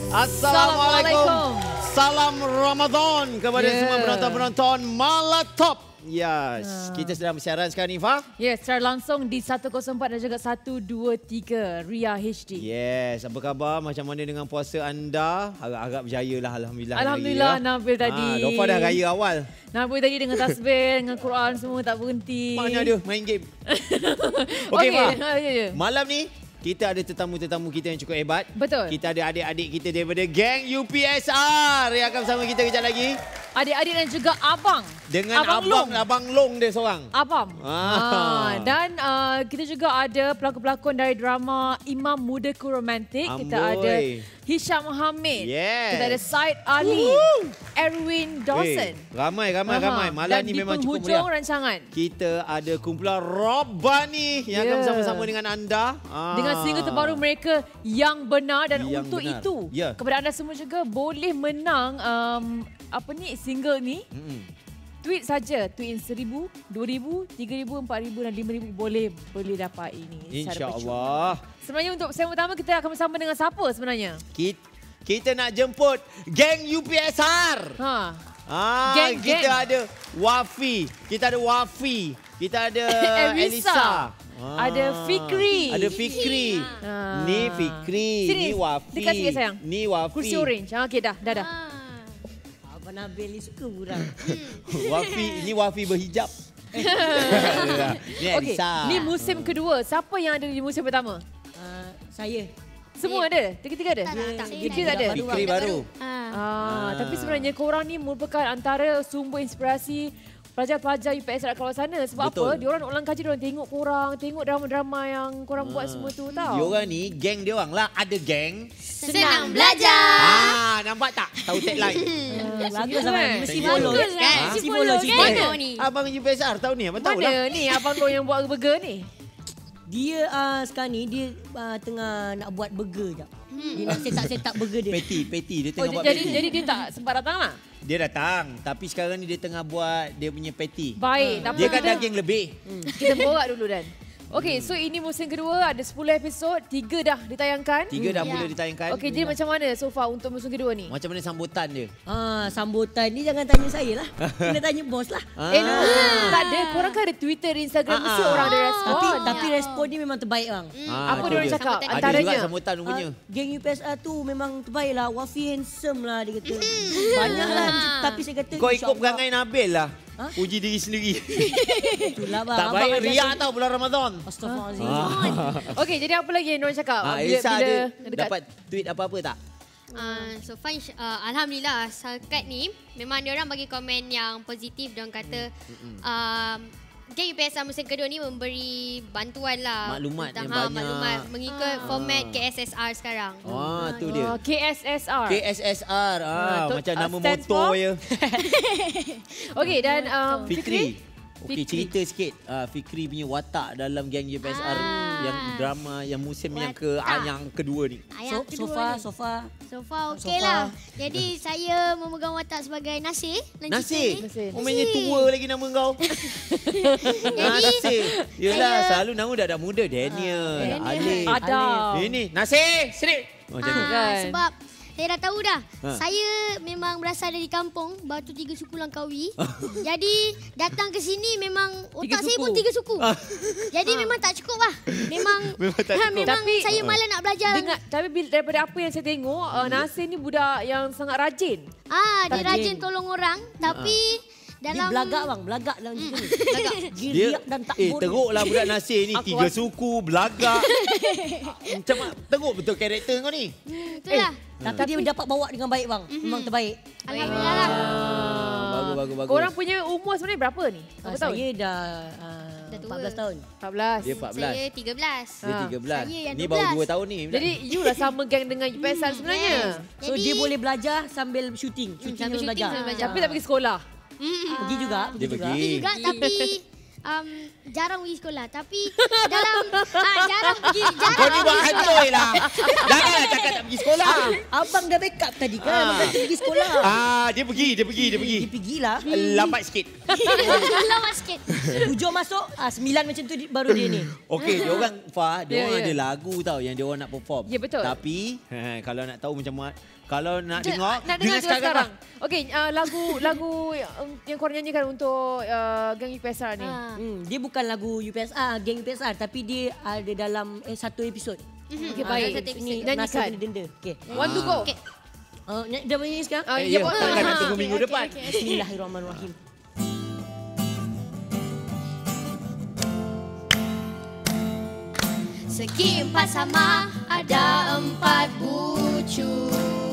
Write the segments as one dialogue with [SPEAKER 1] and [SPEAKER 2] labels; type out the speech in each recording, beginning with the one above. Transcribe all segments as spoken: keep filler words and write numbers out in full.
[SPEAKER 1] Assalamualaikum. Salam Ramadan kepada yeah. semua penonton-penonton Malatop. Yes, ha. Kita sedang bersiaran sekarang ni, Fah.
[SPEAKER 2] Yes, secara langsung di seratus empat dan juga seratus dua puluh tiga Ria H D.
[SPEAKER 1] Yes, apa khabar? Macam mana dengan puasa anda? Harap-harap berjaya lah, Alhamdulillah.
[SPEAKER 2] Alhamdulillah, hari, Nabil ha. tadi.
[SPEAKER 1] Lofa dah raya awal.
[SPEAKER 2] Nabil tadi dengan tasbih, dengan Quran semua tak berhenti.
[SPEAKER 1] Mana dia main game. Okey, okay, Fah. Ha, ya, ya. Malam ni, kita ada tetamu-tetamu kita yang cukup hebat.
[SPEAKER 2] Betul.
[SPEAKER 1] Kita ada adik-adik kita daripada geng U P S R yang akan bersama kita kejap lagi.
[SPEAKER 2] Adik-adik dan juga abang.
[SPEAKER 1] Dengan
[SPEAKER 2] abang,
[SPEAKER 1] abang Long. Abang Long dia seorang.
[SPEAKER 2] Abang.
[SPEAKER 1] Ah.
[SPEAKER 2] Ah. Dan uh, kita juga ada pelakon-pelakon dari drama Imam Mudaku Romantik.
[SPEAKER 1] Amboi.
[SPEAKER 2] Kita ada Hisham Hamid.
[SPEAKER 1] Yes.
[SPEAKER 2] Kita ada Said Ali. Woo. Erwin Dawson.
[SPEAKER 1] Hey, ramai, ramai, Aha. ramai. Malam
[SPEAKER 2] dan
[SPEAKER 1] ni memang cukup meriah.
[SPEAKER 2] Dan di penghujung rancangan,
[SPEAKER 1] kita ada kumpulan Robbani yang yeah. akan bersama-sama dengan anda.
[SPEAKER 2] Ah. Dengan single terbaru mereka Yang Benar. Dan
[SPEAKER 1] yang
[SPEAKER 2] untuk
[SPEAKER 1] benar.
[SPEAKER 2] itu,
[SPEAKER 1] yeah.
[SPEAKER 2] kepada anda semua juga boleh menang um, apa ni single ni. Mm-hmm. Tweet saja, tweet seribu, dua ribu, tiga ribu, empat ribu dan lima ribu boleh boleh dapat ini.
[SPEAKER 1] InsyaAllah.
[SPEAKER 2] Sebenarnya untuk segmen pertama kita akan bersama dengan siapa sebenarnya?
[SPEAKER 1] Kita, kita nak jemput geng U P S R.
[SPEAKER 2] Ha.
[SPEAKER 1] Ah,
[SPEAKER 2] geng,
[SPEAKER 1] kita
[SPEAKER 2] geng.
[SPEAKER 1] ada Wafi, kita ada Wafi, kita ada Elisa.
[SPEAKER 2] Ah. Ada Fikri.
[SPEAKER 1] Ada Fikri. Ah. Ni Fikri,
[SPEAKER 2] sini,
[SPEAKER 1] ni Wafi.
[SPEAKER 2] Dekat sikit sayang.
[SPEAKER 1] Ni Wafi.
[SPEAKER 2] Kursi orange. Ha, okey dah, dah dah.
[SPEAKER 3] Ah. Abang Nabil ni suka buram.
[SPEAKER 1] Wafi, ni Wafi berhijab. Ni
[SPEAKER 2] Okey, ni musim kedua. Siapa yang ada di musim pertama?
[SPEAKER 3] Uh, saya.
[SPEAKER 2] Semua ada? Tiga-tiga ada?
[SPEAKER 3] Tak, tak, tak.
[SPEAKER 2] Fikri tak ada?
[SPEAKER 1] Fikri baru.
[SPEAKER 2] Ah. Ah. Tapi sebenarnya korang ni merupakan antara sumber inspirasi pelajar-pelajar U P S R kat luar sana. Sebab
[SPEAKER 1] Betul.
[SPEAKER 2] apa? Diorang nak ulang kaji, diorang tengok korang, tengok drama-drama yang korang ah. buat semua tu tau.
[SPEAKER 1] Diorang ni, geng diorang lah. Ada geng
[SPEAKER 3] Senang belajar.
[SPEAKER 1] Ah, nampak tak? Tahu tagline.
[SPEAKER 3] Bagus kan? Mesti follow kan? Mesti follow
[SPEAKER 2] cerita
[SPEAKER 3] ni.
[SPEAKER 1] Abang U P S R tahu ni? Abang tahu lah.
[SPEAKER 2] Mana ni Abang Long yang buat burger ni?
[SPEAKER 3] Dia uh, sekarang ni, dia uh, tengah nak buat burger je. Hmm. Dia nak set-up-set up burger dia.
[SPEAKER 1] Patty, patty. Dia tengah
[SPEAKER 2] oh,
[SPEAKER 1] buat
[SPEAKER 2] jadi,
[SPEAKER 1] patty.
[SPEAKER 2] jadi dia tak sempat datang lah?
[SPEAKER 1] Dia datang. Tapi sekarang ni dia tengah buat dia punya patty.
[SPEAKER 2] Baik.
[SPEAKER 1] Hmm. Dia kan
[SPEAKER 2] kita,
[SPEAKER 1] daging lebih.
[SPEAKER 2] Hmm. Kita borak dulu Dan. Okey, so ini musim kedua, ada sepuluh episod, tiga dah ditayangkan.
[SPEAKER 1] Tiga dah
[SPEAKER 3] hmm.
[SPEAKER 1] mula
[SPEAKER 3] ya.
[SPEAKER 1] ditayangkan.
[SPEAKER 2] Okey, jadi macam mana so far untuk musim kedua ni?
[SPEAKER 1] Macam mana sambutan dia?
[SPEAKER 3] Ah, sambutan ni jangan tanya saya lah. Kena tanya bos lah.
[SPEAKER 1] Ah.
[SPEAKER 2] Eh, no, tak ada. Korang kan ada Twitter, Instagram, mesti
[SPEAKER 1] Ah.
[SPEAKER 2] orang ada respon.
[SPEAKER 3] Tapi tapi respon ni memang terbaik bang.
[SPEAKER 1] Ah,
[SPEAKER 2] Apa
[SPEAKER 1] tu
[SPEAKER 2] dia orang
[SPEAKER 1] dia.
[SPEAKER 2] cakap?
[SPEAKER 1] Ada
[SPEAKER 2] Antaranya.
[SPEAKER 1] juga sambutan rupanya.
[SPEAKER 3] Uh, geng U P S R tu memang terbaik lah. Wafi handsome lah dia kata. Banyak lah. Tapi saya kata
[SPEAKER 1] Kau ikut perangai Nabil lah.
[SPEAKER 3] Ha?
[SPEAKER 1] Puji diri sendiri.
[SPEAKER 3] Itulah bang.
[SPEAKER 1] Tak baik riak tau bulan Ramadan.
[SPEAKER 3] Astaghfirullahaladzim.
[SPEAKER 1] Ah.
[SPEAKER 2] Okey, jadi apa lagi yang diorang cakap?
[SPEAKER 1] Ah,
[SPEAKER 2] Bila-
[SPEAKER 1] Elsa
[SPEAKER 2] bila
[SPEAKER 1] ada
[SPEAKER 2] dekat-
[SPEAKER 1] dapat tweet apa-apa tak?
[SPEAKER 4] Uh, so fine, uh, Alhamdulillah setakat ni memang dia orang bagi komen yang positif. Dia orang kata um, geng U P S R musim kedua ni memberi bantuan lah
[SPEAKER 1] Maklumat
[SPEAKER 4] tentang,
[SPEAKER 1] yang
[SPEAKER 4] ha,
[SPEAKER 1] banyak.
[SPEAKER 4] Maklumat mengikut
[SPEAKER 1] Ah.
[SPEAKER 4] format K S S R sekarang.
[SPEAKER 1] Ah, tu dia.
[SPEAKER 2] Ah, K S S R.
[SPEAKER 1] K S S R. Ah,
[SPEAKER 2] Ah, tu-
[SPEAKER 1] macam
[SPEAKER 2] ah,
[SPEAKER 1] nama
[SPEAKER 2] stands
[SPEAKER 1] motor
[SPEAKER 2] for?
[SPEAKER 1] je.
[SPEAKER 2] Okey, dan um,
[SPEAKER 1] Fikri. Okey,
[SPEAKER 2] Fikri.
[SPEAKER 1] cerita sikit uh, Fikri punya watak dalam geng U P S R
[SPEAKER 4] Ah.
[SPEAKER 1] yang drama yang musim yang ke
[SPEAKER 4] Watak.
[SPEAKER 1] yang kedua ni.
[SPEAKER 4] Ah,
[SPEAKER 3] So,
[SPEAKER 4] yang kedua
[SPEAKER 3] sofa,
[SPEAKER 4] ni.
[SPEAKER 3] sofa.
[SPEAKER 4] So far okey
[SPEAKER 3] Sofa.
[SPEAKER 4] lah. Jadi saya memegang watak sebagai Nasir. dalam cerita
[SPEAKER 1] Nasir.
[SPEAKER 4] ni.
[SPEAKER 2] Nasir.
[SPEAKER 1] Oh, mainnya tua lagi nama kau. Nasir. Yelah,
[SPEAKER 4] saya-
[SPEAKER 1] selalu nama dah dah muda. Daniel,
[SPEAKER 4] Daniel.
[SPEAKER 1] Alif.
[SPEAKER 2] Adam.
[SPEAKER 1] Ini Nasir, sini. Oh, macam ni.
[SPEAKER 4] Ah,
[SPEAKER 2] Kan?
[SPEAKER 4] sebab saya dah tahu dah.
[SPEAKER 1] Ha.
[SPEAKER 4] Saya memang berasal dari kampung, Batu Tiga Suku Langkawi. Jadi datang ke sini memang
[SPEAKER 3] Tiga
[SPEAKER 4] otak saya
[SPEAKER 3] suku.
[SPEAKER 4] pun tiga suku.
[SPEAKER 1] Ah.
[SPEAKER 4] Jadi memang tak cukup lah. Memang
[SPEAKER 1] Memang tak
[SPEAKER 4] ha,
[SPEAKER 1] cukup.
[SPEAKER 4] memang
[SPEAKER 2] Tapi-
[SPEAKER 4] saya malas nak belajar.
[SPEAKER 2] Dengar, tapi bila, daripada apa yang saya tengok, uh, Nasir ni budak yang sangat rajin.
[SPEAKER 4] Ah, dia
[SPEAKER 3] Rajin.
[SPEAKER 4] rajin tolong orang tapi
[SPEAKER 3] Dia
[SPEAKER 4] dalam
[SPEAKER 3] belagak bang, belagak dalam cerita ni.
[SPEAKER 4] belagak.
[SPEAKER 3] Giriak dan tak
[SPEAKER 1] eh
[SPEAKER 3] bodoh.
[SPEAKER 1] teruklah budak Nasir ni.
[SPEAKER 2] Aku
[SPEAKER 1] Tiga
[SPEAKER 2] rasa-
[SPEAKER 1] suku, belagak. Macam mana? Teruk betul karakter kau ni.
[SPEAKER 4] Hmm, itulah.
[SPEAKER 3] Tapi dia dapat bawa dengan baik bang. Memang terbaik.
[SPEAKER 4] Alhamdulillah lah.
[SPEAKER 1] Ah, bagus, bagus, bagus.
[SPEAKER 2] Korang punya umur sebenarnya berapa ni? Berapa
[SPEAKER 3] Ah,
[SPEAKER 2] tahun?
[SPEAKER 3] saya dah uh,
[SPEAKER 4] Dah tua.
[SPEAKER 3] empat belas tahun.
[SPEAKER 2] empat belas.
[SPEAKER 1] Dia empat belas.
[SPEAKER 4] Saya tiga belas.
[SPEAKER 1] Dia
[SPEAKER 2] Ah.
[SPEAKER 1] tiga belas.
[SPEAKER 4] Saya yang
[SPEAKER 1] Ni
[SPEAKER 4] dua
[SPEAKER 1] baru
[SPEAKER 4] belas.
[SPEAKER 1] dua tahun ni.
[SPEAKER 2] Jadi you lah sama geng dengan U P S R sebenarnya.
[SPEAKER 4] Yes.
[SPEAKER 3] So
[SPEAKER 4] Jadi-
[SPEAKER 3] dia boleh belajar sambil syuting. Syuting
[SPEAKER 4] sambil
[SPEAKER 3] sambil
[SPEAKER 4] syuting
[SPEAKER 3] belajar.
[SPEAKER 4] sambil belajar.
[SPEAKER 2] Tapi tak pergi sekolah.
[SPEAKER 4] Mm.
[SPEAKER 3] Pergi juga.
[SPEAKER 1] Dia
[SPEAKER 3] juga.
[SPEAKER 1] pergi.
[SPEAKER 4] Dia juga tapi um, jarang pergi sekolah. Tapi dalam ah, jarang pergi. Jarang
[SPEAKER 1] Kau ni buat hantoi lah. Janganlah cakap tak pergi sekolah.
[SPEAKER 3] Abang dah backup tadi kan.
[SPEAKER 1] Ah.
[SPEAKER 3] Abang pergi sekolah.
[SPEAKER 1] Ah, dia pergi, dia pergi, dia pergi.
[SPEAKER 3] Dia pergilah.
[SPEAKER 1] Lambat sikit.
[SPEAKER 4] Lama sikit.
[SPEAKER 3] Tujuh masuk, ah, sembilan macam tu di- baru dia ni.
[SPEAKER 1] Okey, dia orang Fah, dia
[SPEAKER 2] Ya,
[SPEAKER 1] orang
[SPEAKER 2] ya.
[SPEAKER 1] ada lagu tau yang dia orang nak perform.
[SPEAKER 2] Ya, betul.
[SPEAKER 1] Tapi kalau nak tahu macam mana, kalau nak
[SPEAKER 2] Jom,
[SPEAKER 1] dengar,
[SPEAKER 2] nak dengar
[SPEAKER 1] dengar
[SPEAKER 2] juga
[SPEAKER 1] sekarang.
[SPEAKER 2] sekarang. Okey, uh, lagu lagu yang, yang korang nyanyikan untuk uh, Gang U P S R ni.
[SPEAKER 4] Ah.
[SPEAKER 3] Hmm, dia bukan lagu U P S R, geng U P S R, tapi dia ada dalam eh, satu episod.
[SPEAKER 2] Okey,
[SPEAKER 3] Ah,
[SPEAKER 2] baik.
[SPEAKER 3] satu episod.
[SPEAKER 2] Ni
[SPEAKER 3] Nasa
[SPEAKER 2] nyanyikan.
[SPEAKER 3] kena denda. Okey.
[SPEAKER 2] One to go.
[SPEAKER 4] Okay.
[SPEAKER 3] Uh, dah nyanyi sekarang?
[SPEAKER 2] Ah,
[SPEAKER 1] Eh,
[SPEAKER 2] ya,
[SPEAKER 1] ya,
[SPEAKER 2] boleh.
[SPEAKER 1] takkan nak
[SPEAKER 2] Ah,
[SPEAKER 1] tunggu
[SPEAKER 2] okey,
[SPEAKER 1] minggu
[SPEAKER 2] okey,
[SPEAKER 1] depan.
[SPEAKER 2] okey.
[SPEAKER 3] Bismillahirrahmanirrahim.
[SPEAKER 4] Segi empat sama ada empat bucu.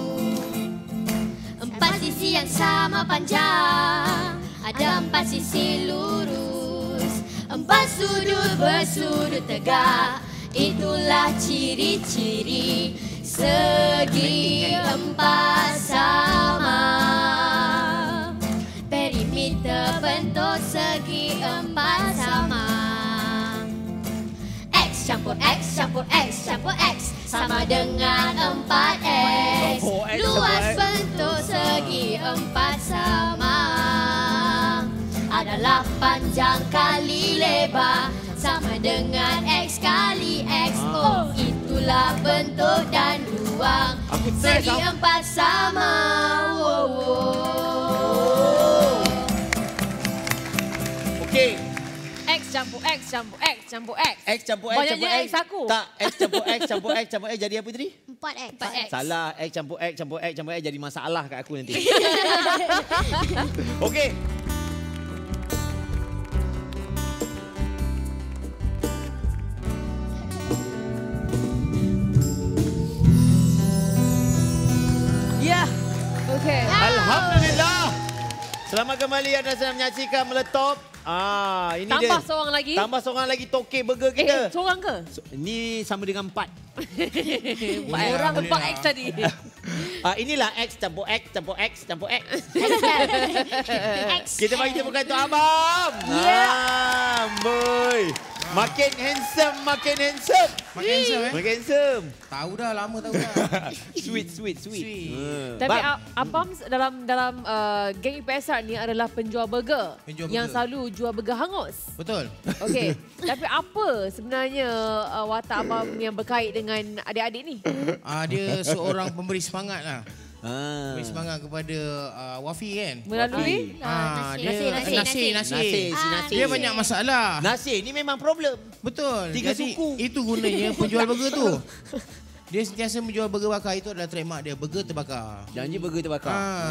[SPEAKER 4] Empat sisi yang sama panjang, ada empat sisi lurus. Empat sudut bersudut tegak, itulah ciri-ciri segi empat sama. Perimeter bentuk segi empat sama. X campur X campur X campur X sama dengan empat X.
[SPEAKER 1] Oh, X
[SPEAKER 4] Luas
[SPEAKER 1] campur X.
[SPEAKER 4] bentuk segi empat sama adalah panjang kali lebar sama dengan X kali X. Oh, itulah bentuk dan ruang
[SPEAKER 1] Aku stres,
[SPEAKER 4] segi
[SPEAKER 1] ah.
[SPEAKER 4] empat sama. Wow, wow.
[SPEAKER 1] Okey.
[SPEAKER 2] X campur X campur X campur X.
[SPEAKER 1] X campur X
[SPEAKER 2] Banyaknya
[SPEAKER 1] campur X.
[SPEAKER 2] X aku.
[SPEAKER 1] Tak, X campur X campur X campur X jadi apa tadi?
[SPEAKER 4] empat X. empat X.
[SPEAKER 1] Salah, X campur X campur X campur X jadi masalah kat aku nanti. Okey.
[SPEAKER 3] Ya.
[SPEAKER 2] Okey.
[SPEAKER 1] Alhamdulillah. Selamat kembali anda sedang menyaksikan Meletop. Ah, ini
[SPEAKER 2] Tambah
[SPEAKER 1] dia.
[SPEAKER 2] seorang lagi.
[SPEAKER 1] Tambah seorang lagi toke burger
[SPEAKER 2] Eh,
[SPEAKER 1] kita.
[SPEAKER 2] seorang ke?
[SPEAKER 1] So, ini sama dengan empat.
[SPEAKER 2] Empat orang empat X tadi.
[SPEAKER 1] Ah, inilah X campur X campur X campur X.
[SPEAKER 4] X.
[SPEAKER 1] Kita bagi tepuk tangan untuk Abang. Ah, boy. Makin handsome, makin handsome.
[SPEAKER 5] Makin handsome eh?
[SPEAKER 1] Makin handsome.
[SPEAKER 5] Tahu dah, lama tahu dah.
[SPEAKER 1] Sweet, sweet, sweet.
[SPEAKER 5] Sweet.
[SPEAKER 1] Ah.
[SPEAKER 2] Tapi
[SPEAKER 1] Bang,
[SPEAKER 2] A- Abang dalam dalam uh, Gang U P S R ni adalah penjual burger
[SPEAKER 5] Penjual
[SPEAKER 2] yang
[SPEAKER 5] burger.
[SPEAKER 2] selalu jual burger hangus.
[SPEAKER 5] Betul.
[SPEAKER 2] Okey. Tapi apa sebenarnya uh, watak abang yang berkait dengan adik-adik ni?
[SPEAKER 5] Ah, dia seorang pemberi semangat lah.
[SPEAKER 1] Ah.
[SPEAKER 5] Beri semangat kepada uh, Wafi kan.
[SPEAKER 2] Melalui
[SPEAKER 5] Ah,
[SPEAKER 4] nasi,
[SPEAKER 5] dia
[SPEAKER 4] nasi, nasi,
[SPEAKER 5] nasi,
[SPEAKER 4] nasi.
[SPEAKER 5] nasi.
[SPEAKER 1] Nasi, si
[SPEAKER 4] Ah,
[SPEAKER 1] nasi.
[SPEAKER 5] Dia banyak masalah.
[SPEAKER 1] Nasi ni memang problem.
[SPEAKER 5] Betul.
[SPEAKER 1] Tiga
[SPEAKER 5] Jadi,
[SPEAKER 1] suku.
[SPEAKER 5] itu gunanya penjual burger tu. Dia sentiasa menjual burger bakar, itu adalah trademark dia, burger terbakar.
[SPEAKER 1] Janji burger terbakar.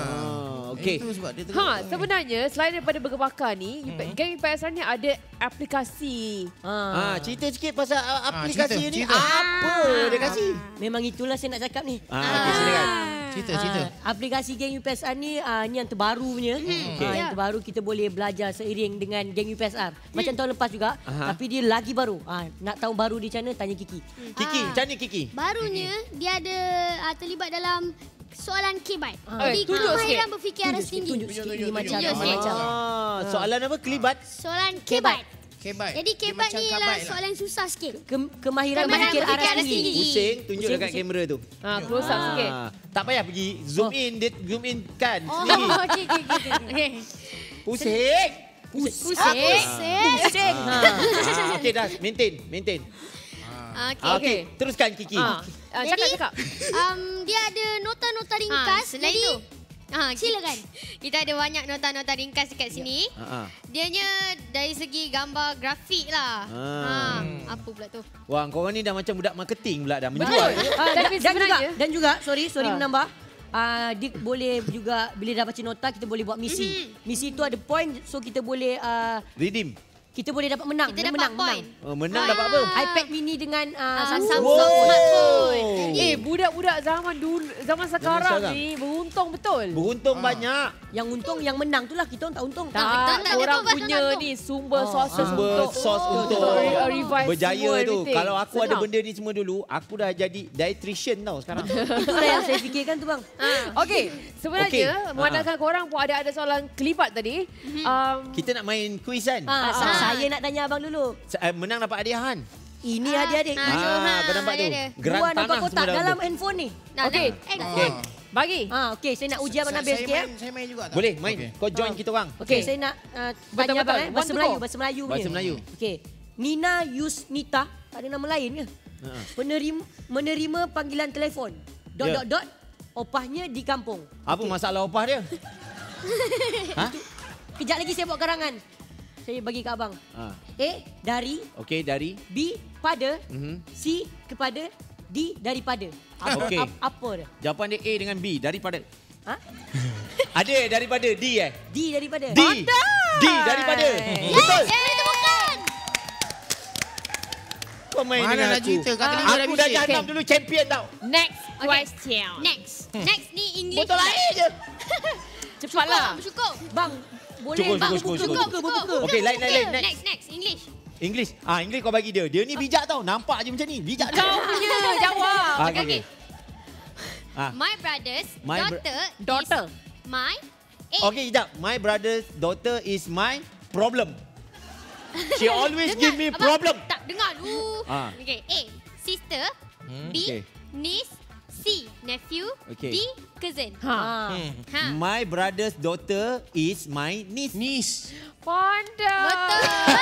[SPEAKER 5] Ah.
[SPEAKER 1] Okey.
[SPEAKER 5] Itu sebab dia
[SPEAKER 2] Ha,
[SPEAKER 5] teruk.
[SPEAKER 2] sebenarnya selain daripada burger bakar ni,
[SPEAKER 5] Hmm.
[SPEAKER 2] Gang U P S R ni ada aplikasi.
[SPEAKER 1] Ah, cerita sikit pasal uh, aplikasi
[SPEAKER 5] cerita,
[SPEAKER 1] ni.
[SPEAKER 5] cerita.
[SPEAKER 1] Apa dia kasih?
[SPEAKER 3] Memang itulah saya nak cakap ni.
[SPEAKER 1] Ah, okey, silakan.
[SPEAKER 5] Cerita, cerita.
[SPEAKER 3] Ah, aplikasi Gang U P S R ni ah, ni yang terbaru punya.
[SPEAKER 1] Okey.
[SPEAKER 3] Ah, yang terbaru kita boleh belajar seiring dengan Gang U P S R. Macam tahun lepas juga,
[SPEAKER 1] Aha.
[SPEAKER 3] tapi dia lagi baru. Ah, nak tahu baru di sana tanya Kiki.
[SPEAKER 1] Kiki,
[SPEAKER 4] Ah.
[SPEAKER 1] macam ni Kiki?
[SPEAKER 4] Barunya dia ada uh, terlibat dalam soalan K-byte.
[SPEAKER 3] Ah.
[SPEAKER 2] Eh,
[SPEAKER 4] Jadi
[SPEAKER 2] tunjuk
[SPEAKER 4] kemahiran
[SPEAKER 2] sikit.
[SPEAKER 4] berfikir arah
[SPEAKER 3] Tunjuk sikit,
[SPEAKER 4] tinggi.
[SPEAKER 3] tunjuk sikit
[SPEAKER 5] Tunjuk,
[SPEAKER 3] ni
[SPEAKER 5] tunjuk,
[SPEAKER 3] macam
[SPEAKER 4] tunjuk.
[SPEAKER 3] apa macam.
[SPEAKER 1] Ah, soalan apa? Kelibat?
[SPEAKER 4] Soalan K-byte.
[SPEAKER 5] K-byte.
[SPEAKER 4] Jadi
[SPEAKER 5] Dia
[SPEAKER 4] K-byte
[SPEAKER 5] macam
[SPEAKER 4] ni
[SPEAKER 5] kabai
[SPEAKER 4] ialah
[SPEAKER 5] lah.
[SPEAKER 4] soalan susah sikit.
[SPEAKER 3] Ke- kemahiran
[SPEAKER 4] Kemahiran
[SPEAKER 3] berfikir
[SPEAKER 4] berfikir
[SPEAKER 3] arah
[SPEAKER 4] arah
[SPEAKER 3] tinggi.
[SPEAKER 4] tinggi.
[SPEAKER 1] Pusing, tunjuk
[SPEAKER 3] Pusing,
[SPEAKER 1] dekat
[SPEAKER 3] pusing.
[SPEAKER 1] kamera tu.
[SPEAKER 2] Ha, close up sikit.
[SPEAKER 1] Ah, tak payah pergi zoom
[SPEAKER 3] Oh.
[SPEAKER 1] in, dia zoom in kan
[SPEAKER 4] Oh,
[SPEAKER 1] sendiri.
[SPEAKER 4] okey okey okey. Okey.
[SPEAKER 1] Pusing.
[SPEAKER 4] Pusing.
[SPEAKER 3] Pusing. Ha.
[SPEAKER 1] Ah, okey dah, maintain, maintain.
[SPEAKER 4] Ah,
[SPEAKER 1] Ah,
[SPEAKER 4] Okey.
[SPEAKER 1] okey, teruskan Kiki.
[SPEAKER 2] Ha, ah, cakap
[SPEAKER 4] Jadi,
[SPEAKER 2] cakap.
[SPEAKER 4] Um, dia ada nota-nota ringkas.
[SPEAKER 2] Ah, selain
[SPEAKER 4] Jadi,
[SPEAKER 2] tu.
[SPEAKER 4] Ah, silakan. Kita ada banyak nota-nota ringkas dekat sini.
[SPEAKER 1] Ha ah.
[SPEAKER 4] Dianya dari segi gambar grafik lah.
[SPEAKER 1] Ah.
[SPEAKER 4] Ha, apa pula tu?
[SPEAKER 1] Wah, korang ni dah macam budak marketing pula dah
[SPEAKER 2] Betul.
[SPEAKER 1] menjual.
[SPEAKER 2] Ah,
[SPEAKER 3] dan,
[SPEAKER 2] tapi
[SPEAKER 3] dan juga
[SPEAKER 2] sebenarnya
[SPEAKER 3] dan juga sorry sorry
[SPEAKER 2] Ah.
[SPEAKER 3] menambah uh, dia boleh juga bila dah baca nota kita boleh buat misi.
[SPEAKER 4] Mhm.
[SPEAKER 3] Misi tu ada point so kita boleh uh,
[SPEAKER 1] Redeem.
[SPEAKER 3] kita boleh dapat menang.
[SPEAKER 4] Kita
[SPEAKER 3] Dia
[SPEAKER 4] dapat
[SPEAKER 3] menang,
[SPEAKER 4] point.
[SPEAKER 3] menang.
[SPEAKER 1] Oh, menang
[SPEAKER 4] Ah.
[SPEAKER 1] dapat apa?
[SPEAKER 3] iPad mini dengan uh,
[SPEAKER 4] Ah,
[SPEAKER 3] Samsung.
[SPEAKER 4] Samsung
[SPEAKER 1] Wow.
[SPEAKER 4] smartphone.
[SPEAKER 2] eh budak-budak zaman dulu zaman sekarang
[SPEAKER 1] sekarang.
[SPEAKER 2] ni beruntung betul.
[SPEAKER 1] Beruntung
[SPEAKER 5] Ah.
[SPEAKER 1] banyak.
[SPEAKER 3] Yang untung yang menang tu lah kita orang tak untung.
[SPEAKER 2] Tak,
[SPEAKER 4] betul, tak ada
[SPEAKER 2] orang
[SPEAKER 4] apa-apa
[SPEAKER 2] punya
[SPEAKER 4] langsung.
[SPEAKER 2] ni sumber
[SPEAKER 3] Oh,
[SPEAKER 2] sources
[SPEAKER 1] Sumber
[SPEAKER 2] untuk
[SPEAKER 1] source untuk
[SPEAKER 2] re- uh, revive
[SPEAKER 1] berjaya
[SPEAKER 2] semua
[SPEAKER 1] tu.
[SPEAKER 2] everything.
[SPEAKER 1] Kalau aku ada
[SPEAKER 2] Senang.
[SPEAKER 1] benda ni semua dulu, aku dah jadi dietitian tau sekarang.
[SPEAKER 3] Itulah yang saya fikirkan tu bang.
[SPEAKER 2] Okey, sebenarnya
[SPEAKER 1] Okey.
[SPEAKER 2] memandangkan korang pun ada ada soalan kelibat tadi. Um,
[SPEAKER 1] Kita nak main quiz kan?
[SPEAKER 3] Ah,
[SPEAKER 2] Ah,
[SPEAKER 3] Saya nak tanya abang dulu.
[SPEAKER 1] Eh, menang dapat hadiahan.
[SPEAKER 3] Ini
[SPEAKER 4] Ah,
[SPEAKER 3] adik-adik.
[SPEAKER 4] ah.
[SPEAKER 1] Ah, kau nampak tu.
[SPEAKER 4] ada-ada.
[SPEAKER 1] Geran
[SPEAKER 3] Dua nampak
[SPEAKER 1] tanah
[SPEAKER 3] kotak
[SPEAKER 1] semua dah
[SPEAKER 3] dalam
[SPEAKER 1] ada.
[SPEAKER 3] handphone ni.
[SPEAKER 4] Nah,
[SPEAKER 2] Okey.
[SPEAKER 4] dah. Eh,
[SPEAKER 1] Okey.
[SPEAKER 2] Bagi.
[SPEAKER 3] Ah, okey, saya nak uji abang Nabil
[SPEAKER 5] Saya
[SPEAKER 3] sikit.
[SPEAKER 5] main, saya main juga tak?
[SPEAKER 1] Boleh main.
[SPEAKER 5] Okey.
[SPEAKER 1] Kau join
[SPEAKER 3] Ah.
[SPEAKER 1] kita orang.
[SPEAKER 3] Okey,
[SPEAKER 2] Okey.
[SPEAKER 3] saya nak uh,
[SPEAKER 2] Betul,
[SPEAKER 3] tanya abang
[SPEAKER 2] betul.
[SPEAKER 3] eh.
[SPEAKER 2] One
[SPEAKER 3] Bahasa
[SPEAKER 2] to
[SPEAKER 3] Melayu,
[SPEAKER 2] go.
[SPEAKER 3] bahasa Melayu punya.
[SPEAKER 1] Bahasa Melayu.
[SPEAKER 3] Okey. Nina Yusnita, tak ada nama lain ke?
[SPEAKER 1] Ha.
[SPEAKER 3] Penerima menerima panggilan telefon. Dot
[SPEAKER 1] Ya.
[SPEAKER 3] dot dot. Opahnya di kampung.
[SPEAKER 1] Apa masalah opah dia? ha?
[SPEAKER 3] Kejap lagi saya buat karangan. Saya bagi ke abang.
[SPEAKER 1] Ha.
[SPEAKER 3] A, dari.
[SPEAKER 1] Okey, dari.
[SPEAKER 3] B, pada.
[SPEAKER 1] Mhm.
[SPEAKER 3] C, kepada. D, daripada. Apa,
[SPEAKER 1] Okey.
[SPEAKER 3] ap, apa dia?
[SPEAKER 1] Jawapan dia A dengan B. Daripada.
[SPEAKER 3] Ha?
[SPEAKER 1] Ada daripada D eh?
[SPEAKER 3] D daripada.
[SPEAKER 1] D. D daripada. Betul.
[SPEAKER 4] Eh, itu bukan.
[SPEAKER 1] Kau main
[SPEAKER 5] Mana
[SPEAKER 1] dengan
[SPEAKER 5] nak
[SPEAKER 1] aku.
[SPEAKER 5] cerita? Kat telinga dah
[SPEAKER 1] Aku dah
[SPEAKER 5] bising.
[SPEAKER 1] jahanam dulu champion tau.
[SPEAKER 2] Next
[SPEAKER 4] Okay.
[SPEAKER 2] question.
[SPEAKER 4] Next. Next ni English.
[SPEAKER 1] Botol air je.
[SPEAKER 2] Cepatlah.
[SPEAKER 4] Cukup.
[SPEAKER 3] Bang, boleh
[SPEAKER 1] Cukup,
[SPEAKER 3] bang
[SPEAKER 1] cukup,
[SPEAKER 3] buka,
[SPEAKER 1] cukup,
[SPEAKER 3] buka,
[SPEAKER 1] cukup.
[SPEAKER 3] buka, buka.
[SPEAKER 1] Okey, lain, lain, lain. Next.
[SPEAKER 4] Next, next. English.
[SPEAKER 1] English. Ah, English kau bagi dia. Dia ni bijak tau. Nampak je macam ni. Bijak dia.
[SPEAKER 2] Kau punya jawab.
[SPEAKER 1] Ah,
[SPEAKER 4] Okay,
[SPEAKER 1] okey. Ah.
[SPEAKER 4] My brother's
[SPEAKER 1] My bro-
[SPEAKER 4] daughter.
[SPEAKER 2] Daughter.
[SPEAKER 4] Is my. Eh,
[SPEAKER 1] Okey, sekejap. My brother's daughter is my problem. She always
[SPEAKER 4] dengar.
[SPEAKER 1] give me
[SPEAKER 4] Abang,
[SPEAKER 1] problem.
[SPEAKER 4] Tak, dengar dulu.
[SPEAKER 1] Ah.
[SPEAKER 4] Okay. A. Sister.
[SPEAKER 5] Hmm.
[SPEAKER 4] B.
[SPEAKER 1] Okay.
[SPEAKER 4] Niece. C. Nephew.
[SPEAKER 1] Okay.
[SPEAKER 4] D. Cousin.
[SPEAKER 2] Ha.
[SPEAKER 3] Ah.
[SPEAKER 5] Hmm.
[SPEAKER 4] Ha.
[SPEAKER 1] My brother's daughter is my niece.
[SPEAKER 5] Nis.
[SPEAKER 2] Pandai.
[SPEAKER 4] Betul.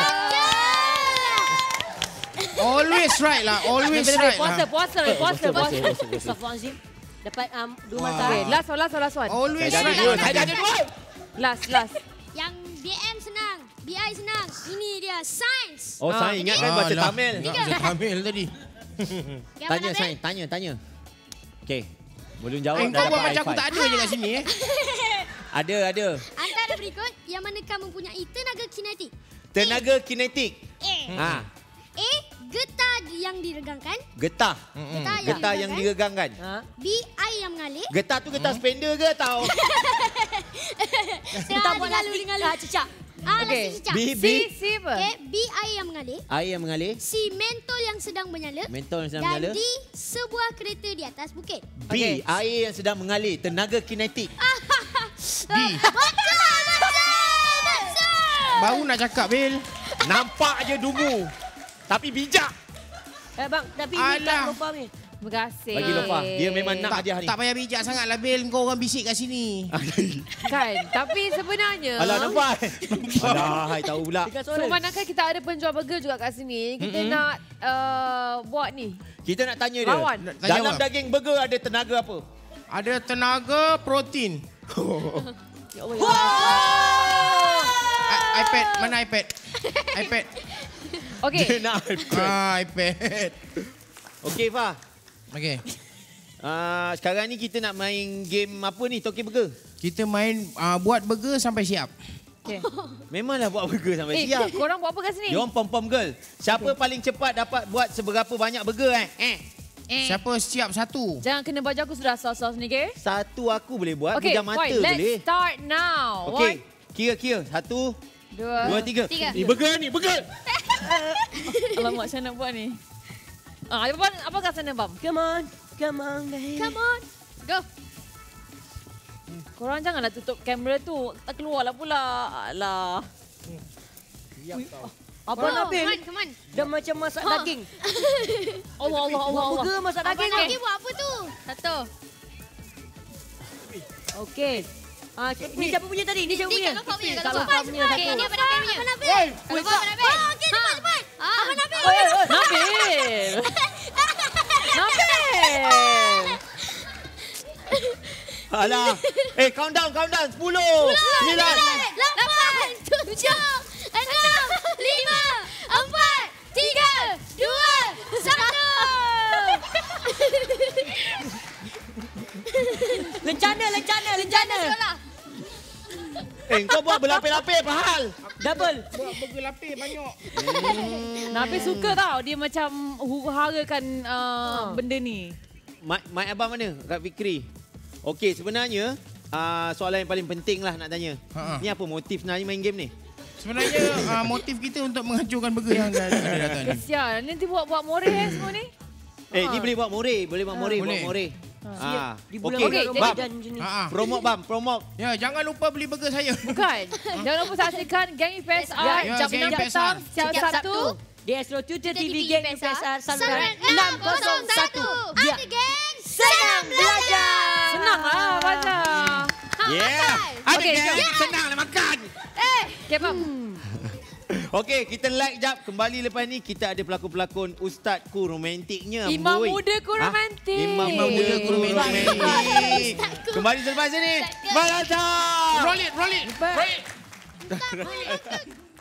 [SPEAKER 5] Always right lah. Always
[SPEAKER 2] Boleh,
[SPEAKER 5] right
[SPEAKER 2] puasa,
[SPEAKER 5] lah.
[SPEAKER 2] puasa, puasa, puasa.
[SPEAKER 1] puasa, puasa.
[SPEAKER 3] Astaghfirullahalazim. Dapat um, dua
[SPEAKER 5] Wah.
[SPEAKER 3] mata.
[SPEAKER 2] Okay, last one, last one, last one.
[SPEAKER 5] Always
[SPEAKER 1] Saya dah ada
[SPEAKER 5] right.
[SPEAKER 1] dua. Saya dah ada dua.
[SPEAKER 2] Last, last.
[SPEAKER 4] Yang B M senang. B I senang. Ini dia. Science.
[SPEAKER 1] Oh,
[SPEAKER 2] Ah.
[SPEAKER 1] saya ingatkan bahasa
[SPEAKER 5] Alah,
[SPEAKER 1] Tamil.
[SPEAKER 5] ingat bahasa Tamil tadi.
[SPEAKER 4] Yang
[SPEAKER 1] Tanya
[SPEAKER 4] mana,
[SPEAKER 1] saya,
[SPEAKER 4] Ben?
[SPEAKER 1] tanya, tanya. Okey. Belum jawab
[SPEAKER 5] Eh,
[SPEAKER 1] dah
[SPEAKER 5] kau buat
[SPEAKER 1] dapat
[SPEAKER 5] macam aku
[SPEAKER 1] high
[SPEAKER 5] tak
[SPEAKER 1] five.
[SPEAKER 5] ada je kat sini eh.
[SPEAKER 1] Ada, ada.
[SPEAKER 4] Antara berikut, yang manakah mempunyai tenaga kinetik?
[SPEAKER 1] Tenaga kinetik.
[SPEAKER 4] A.
[SPEAKER 1] Ha,
[SPEAKER 4] A. Getah yang diregangkan.
[SPEAKER 1] getah.
[SPEAKER 4] Getah yang
[SPEAKER 1] Getah yang
[SPEAKER 4] diregangkan.
[SPEAKER 1] diregangkan.
[SPEAKER 3] Ha?
[SPEAKER 4] B. Air yang mengalir.
[SPEAKER 1] Getah tu getah spender ke tau?
[SPEAKER 3] Kita buat
[SPEAKER 4] dengar
[SPEAKER 3] lastik
[SPEAKER 4] dengar
[SPEAKER 3] ah, cicak.
[SPEAKER 4] Ah,
[SPEAKER 2] Okey.
[SPEAKER 4] nasi cicak.
[SPEAKER 1] B, B.
[SPEAKER 2] Si, si apa?
[SPEAKER 4] Okay. B. Air yang mengalir.
[SPEAKER 1] Air yang mengalir.
[SPEAKER 4] C. Mentol yang sedang menyala.
[SPEAKER 1] Mentol yang sedang
[SPEAKER 4] Dan
[SPEAKER 1] menyala.
[SPEAKER 4] D. Sebuah kereta di atas bukit.
[SPEAKER 1] B.
[SPEAKER 2] Okey.
[SPEAKER 1] Air yang sedang mengalir. Tenaga kinetik.
[SPEAKER 5] D. Baru nak cakap, Bil.
[SPEAKER 1] Nampak je dungu. Tapi bijak.
[SPEAKER 3] Eh bang, tapi ni tak
[SPEAKER 5] Alah.
[SPEAKER 3] lupa ni.
[SPEAKER 2] Terima kasih.
[SPEAKER 1] Bagi Lofa. Dia memang nak
[SPEAKER 5] Tak,
[SPEAKER 1] hadiah ni.
[SPEAKER 5] tak payah bijak sangat lah, Bil. Kau orang bisik kat sini.
[SPEAKER 2] Kan, tapi sebenarnya...
[SPEAKER 1] Alah, nampak? Alah, hai tahu pula.
[SPEAKER 3] Dengar
[SPEAKER 2] So,
[SPEAKER 3] suara.
[SPEAKER 2] manakah kita ada penjual burger juga kat sini, kita
[SPEAKER 5] Mm-mm.
[SPEAKER 2] nak uh, buat ni.
[SPEAKER 1] Kita nak tanya dia.
[SPEAKER 2] Lawan.
[SPEAKER 5] Nak tanya
[SPEAKER 1] Dalam
[SPEAKER 5] apa?
[SPEAKER 1] daging burger ada tenaga apa?
[SPEAKER 5] Ada tenaga protein.
[SPEAKER 2] Ya Allah, ya
[SPEAKER 3] Wow!
[SPEAKER 5] I- iPad, mana iPad? iPad.
[SPEAKER 2] Okey.
[SPEAKER 1] Dia nak iPad.
[SPEAKER 5] Ah, iPad.
[SPEAKER 1] Okey, Fah.
[SPEAKER 5] Okey.
[SPEAKER 1] Uh, sekarang ni kita nak main game apa ni? Toki burger.
[SPEAKER 5] Kita main uh, buat burger sampai siap.
[SPEAKER 2] Okay.
[SPEAKER 1] Memanglah buat burger sampai
[SPEAKER 2] Eh,
[SPEAKER 1] siap.
[SPEAKER 2] korang buat apa kat sini?
[SPEAKER 1] Dia orang pom-pom girl. Siapa paling cepat dapat buat seberapa banyak burger eh? Eh.
[SPEAKER 2] Eh.
[SPEAKER 5] Siapa siap satu?
[SPEAKER 2] Jangan kena baju aku sudah sos-sos ni, okay?
[SPEAKER 1] Satu aku boleh buat,
[SPEAKER 2] Okay,
[SPEAKER 1] pejam mata
[SPEAKER 2] fine. Let's
[SPEAKER 1] boleh.
[SPEAKER 2] start now.
[SPEAKER 1] Okey, kira-kira. Satu,
[SPEAKER 2] One, dua,
[SPEAKER 1] dua, tiga.
[SPEAKER 4] Tiga.
[SPEAKER 1] Ni burger ni, burger.
[SPEAKER 2] Alamak, saya nak buat ni. Ah, apa apakah sana, Bam?
[SPEAKER 3] Come on. Come on, baby.
[SPEAKER 4] Come on. Go.
[SPEAKER 2] Korang janganlah tutup kamera tu. Tak keluarlah pula. Alah.
[SPEAKER 3] Abang
[SPEAKER 4] Oh,
[SPEAKER 3] Nabil
[SPEAKER 4] come on, come on.
[SPEAKER 3] dah macam masak
[SPEAKER 4] Ha.
[SPEAKER 3] daging.
[SPEAKER 2] Allah, Allah, Allah,
[SPEAKER 3] Buat
[SPEAKER 2] Allah.
[SPEAKER 3] burger masak
[SPEAKER 4] Abang
[SPEAKER 3] daging
[SPEAKER 4] Nabi
[SPEAKER 3] ni.
[SPEAKER 4] buat apa tu? Satu.
[SPEAKER 3] Okey. Ah, ni siapa punya tadi? Ni siapa
[SPEAKER 4] Ni
[SPEAKER 3] punya?
[SPEAKER 4] Kak Lofa punya. Kak
[SPEAKER 3] Kak
[SPEAKER 4] Lofa
[SPEAKER 3] Lofa
[SPEAKER 4] punya.
[SPEAKER 3] punya
[SPEAKER 4] Okey,
[SPEAKER 3] satu.
[SPEAKER 4] ni Abang Nabil punya. Abang Nabil.
[SPEAKER 3] Oi,
[SPEAKER 4] Kak Lofa, Abang Nabil. Oh, okey, cepat, cepat. Abang Nabil.
[SPEAKER 2] Oh, oh, oh, Nabil. Nabil.
[SPEAKER 1] Alah. Eh, count down, count down. Sepuluh. Sembilan.
[SPEAKER 4] Lapan, tujuh, enam, lima, empat, tiga, dua, satu.
[SPEAKER 3] Lencana, lencana, lencana.
[SPEAKER 4] Sekolah.
[SPEAKER 1] Eh, kau buat berlapis-lapis apa hal?
[SPEAKER 3] Double.
[SPEAKER 5] Buat burger lapis banyak.
[SPEAKER 2] Nabil suka tau. Dia macam huru-harakan uh, benda ni.
[SPEAKER 1] Mak, mak abang mana? Kak Fikri. Okey, sebenarnya uh, soalan yang paling penting lah nak tanya.
[SPEAKER 5] Ha-ha.
[SPEAKER 1] Ni apa motif sebenarnya main game ni?
[SPEAKER 5] Sebenarnya uh, motif kita untuk menghancurkan burger yang dah ada datang ni.
[SPEAKER 2] Kesian. Nanti buat-buat moreh eh semua ni.
[SPEAKER 1] Eh, ni boleh buat more, boleh buat more,
[SPEAKER 5] Boleh.
[SPEAKER 1] buat more. Ah,
[SPEAKER 3] Di bulan
[SPEAKER 1] okey,
[SPEAKER 3] okay,
[SPEAKER 1] Bam.
[SPEAKER 3] Ramadan macam ni.
[SPEAKER 5] Ha ah.
[SPEAKER 1] Promote bam, promote.
[SPEAKER 5] Ya, jangan lupa beli burger saya.
[SPEAKER 2] Bukan. Jangan lupa saksikan Gang P S R
[SPEAKER 5] Ya,
[SPEAKER 2] jam
[SPEAKER 5] Gang
[SPEAKER 2] enam
[SPEAKER 5] P S R.
[SPEAKER 2] petang siang
[SPEAKER 4] Setiap
[SPEAKER 2] Sabtu.
[SPEAKER 3] D S Road Twitter T V
[SPEAKER 4] T V
[SPEAKER 3] Gang
[SPEAKER 4] P
[SPEAKER 3] U
[SPEAKER 4] S
[SPEAKER 3] P S R
[SPEAKER 4] R
[SPEAKER 3] saluran
[SPEAKER 4] enam
[SPEAKER 3] enam
[SPEAKER 4] kosong
[SPEAKER 3] kosong
[SPEAKER 4] satu.
[SPEAKER 3] satu. Ya.
[SPEAKER 4] Ada geng, senang belajar.
[SPEAKER 2] Senang lah, Fazal.
[SPEAKER 4] Ha,
[SPEAKER 1] Yeah.
[SPEAKER 4] makan.
[SPEAKER 1] Ada
[SPEAKER 2] Okey,
[SPEAKER 1] gang.
[SPEAKER 2] jom.
[SPEAKER 1] Senanglah makan.
[SPEAKER 4] Eh,
[SPEAKER 2] Okay, Bam.
[SPEAKER 1] Okey, kita like jap. Kembali lepas ni kita ada pelakon-pelakon ustazku romantiknya.
[SPEAKER 2] Imam
[SPEAKER 1] boy.
[SPEAKER 2] mudaku
[SPEAKER 1] Ha?
[SPEAKER 2] romantik.
[SPEAKER 1] Imam
[SPEAKER 5] Imam mudaku romantik.
[SPEAKER 1] romantik. Kembali selepas ini. Malatop.
[SPEAKER 5] Roll it, roll it.
[SPEAKER 2] Ba-
[SPEAKER 5] Roll it.